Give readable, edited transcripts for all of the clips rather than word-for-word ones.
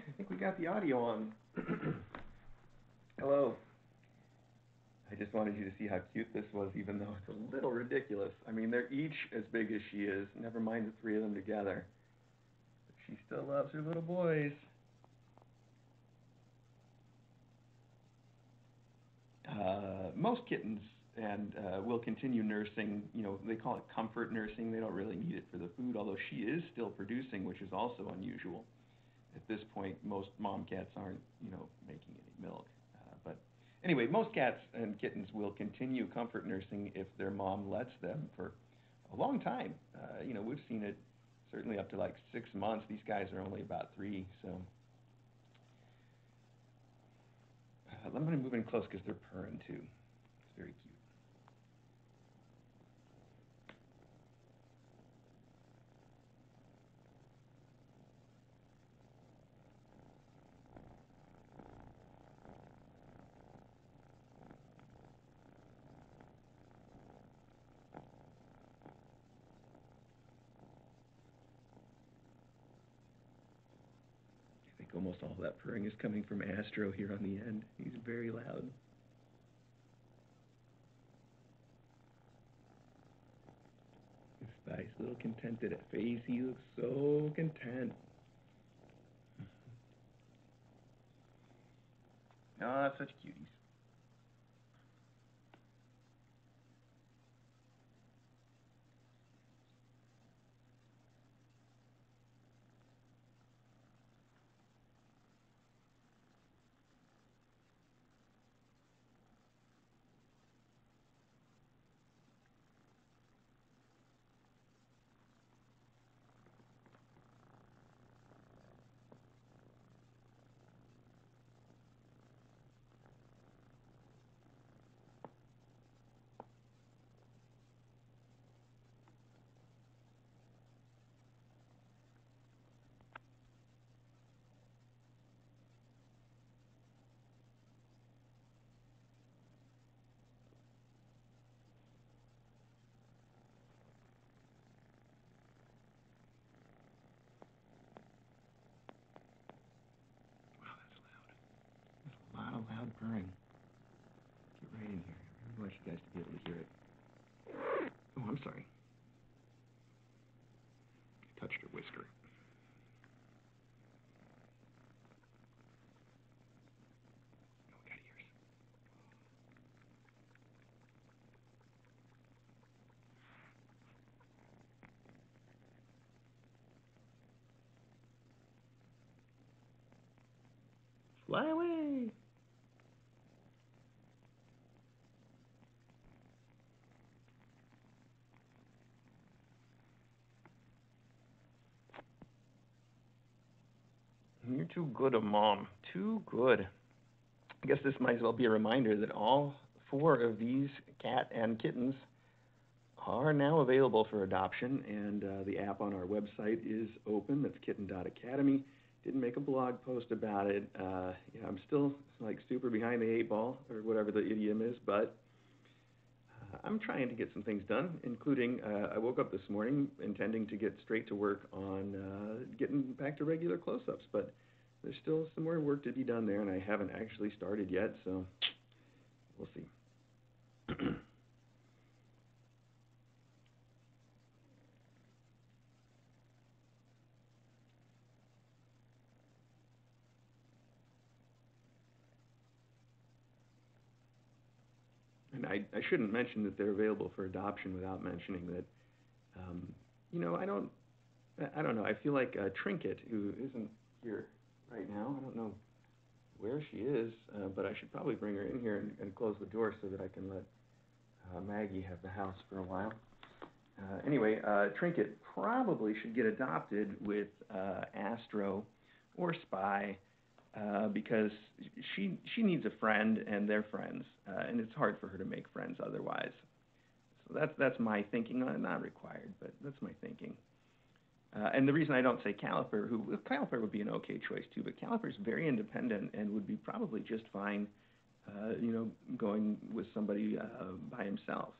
I think we got the audio on. Hello. I just wanted you to see how cute this was, even though it's a little ridiculous. I mean, they're each as big as she is, never mind the three of them together. But she still loves her little boys. Most kittens and will continue nursing. You know, they call it comfort nursing. They don't really need it for the food, although she is still producing, which is also unusual. At this point, most mom cats aren't, making any milk. But anyway, most cats and kittens will continue comfort nursing if their mom lets them for a long time. We've seen it certainly up to like 6 months. These guys are only about 3, so I'm going to move in close because they're purring too. It's very cute. I think almost all that purring is coming from Astro here on the end. He's very loud. Spy's a little contented at face. He looks so content. Ah, such cuties. Wow, that's loud. That's a lot of loud purring. Get right in here. I really want you guys to be able to hear it. Oh, I'm sorry. I touched her whisker. Oh, we got ears. Fly away! You're too good a mom. Too good. I guess this might as well be a reminder that all 4 of these cat and kittens are now available for adoption, and the app on our website is open. That's kitten.academy. Didn't make a blog post about it. I'm still like super behind the 8 ball, or whatever the idiom is, but I'm trying to get some things done, including I woke up this morning intending to get straight to work on getting back to regular close-ups, but there's still some more work to be done there, and I haven't actually started yet, so we'll see. And I shouldn't mention that they're available for adoption without mentioning that, I don't know. I feel like Trinket, who isn't here right now, I don't know where she is, but I should probably bring her in here and close the door so that I can let Maggie have the house for a while. Anyway, Trinket probably should get adopted with Astro or Spy because she needs a friend and they're friends, and it's hard for her to make friends otherwise. So that's my thinking. Not required, but that's my thinking. And the reason I don't say Caliper, Caliper would be an okay choice too, but Caliper's very independent and would be probably just fine, going with somebody by himself.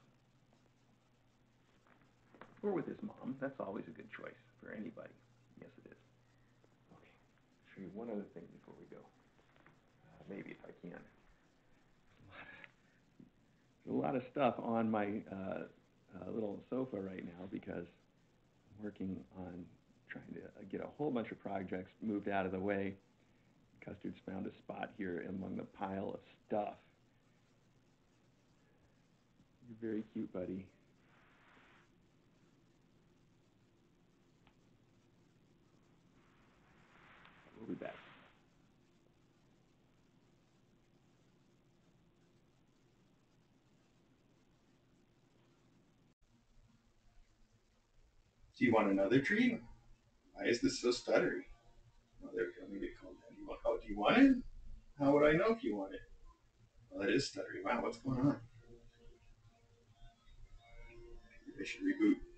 Or with his mom. That's always a good choice for anybody. Yes, it is. Okay, you one other thing before we go. Maybe if I can. There's a lot of stuff on my little sofa right now because I'm working on trying to get a whole bunch of projects moved out of the way. Custard's found a spot here among the pile of stuff. You're very cute, buddy. We'll be back. Do you want another treat? Why is this so stuttery? Oh, there we go. Maybe it calmed down. Oh, do you want it? How would I know if you want it? Well, it is stuttery. Wow, what's going on? Maybe I should reboot.